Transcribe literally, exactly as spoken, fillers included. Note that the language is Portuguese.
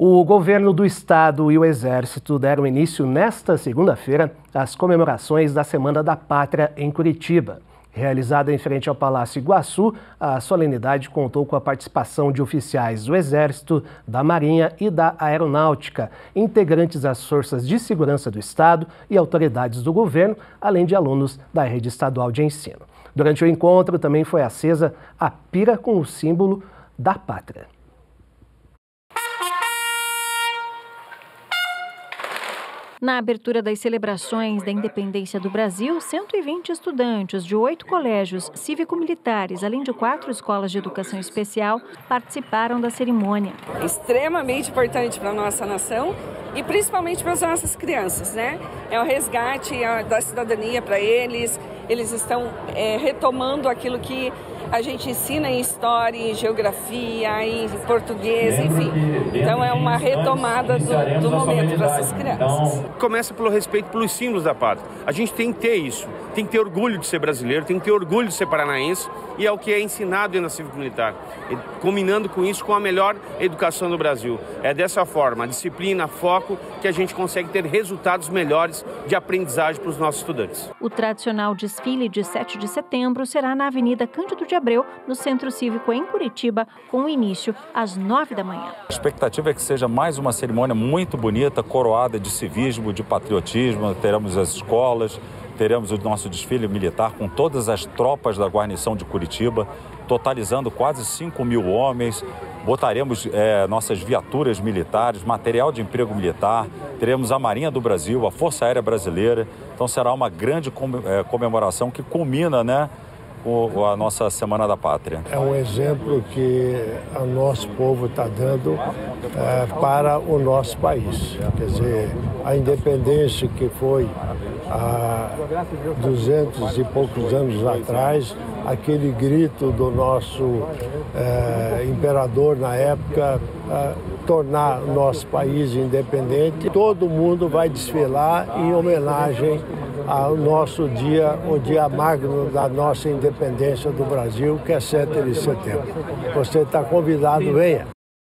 O governo do estado e o Exército deram início nesta segunda-feira às comemorações da Semana da Pátria em Curitiba. Realizada em frente ao Palácio Iguaçu, a solenidade contou com a participação de oficiais do Exército, da Marinha e da Aeronáutica, integrantes das Forças de Segurança do Estado e autoridades do governo, além de alunos da rede estadual de ensino. Durante o encontro também foi acesa a pira com o símbolo da pátria. Na abertura das celebrações da independência do Brasil, cento e vinte estudantes de oito colégios cívico-militares, além de quatro escolas de educação especial, participaram da cerimônia. Extremamente importante para a nossa nação e principalmente para as nossas crianças, né? É o resgate da cidadania para eles, eles estão é, retomando aquilo que a gente ensina em história, em geografia, em português, enfim. Então é uma retomada do, do momento para essas crianças. Começa pelo respeito pelos símbolos da pátria. A gente tem que ter isso, tem que ter orgulho de ser brasileiro, tem que ter orgulho de ser paranaense, e é o que é ensinado dentro da cívico-militar, combinando com isso com a melhor educação do Brasil. É dessa forma, a disciplina, foco, que a gente consegue ter resultados melhores de aprendizagem para os nossos estudantes. O tradicional desfile de sete de setembro será na Avenida Cândido de Abreu, no Centro Cívico em Curitiba, com início às nove da manhã. A expectativa é que seja mais uma cerimônia muito bonita, coroada de civismo, de patriotismo. Teremos as escolas, teremos o nosso desfile militar com todas as tropas da guarnição de Curitiba, totalizando quase cinco mil homens. Botaremos é, nossas viaturas militares, material de emprego militar, teremos a Marinha do Brasil, a Força Aérea Brasileira. Então será uma grande comemoração que culmina, né, a nossa Semana da Pátria. É um exemplo que o nosso povo está dando é, para o nosso país. Quer dizer, a independência que foi há duzentos e poucos anos atrás, aquele grito do nosso é, imperador na época, é, tornar o nosso país independente. Todo mundo vai desfilar em homenagem ao nosso dia, o dia magno da nossa independência do Brasil, que é sete de setembro. Você está convidado, venha.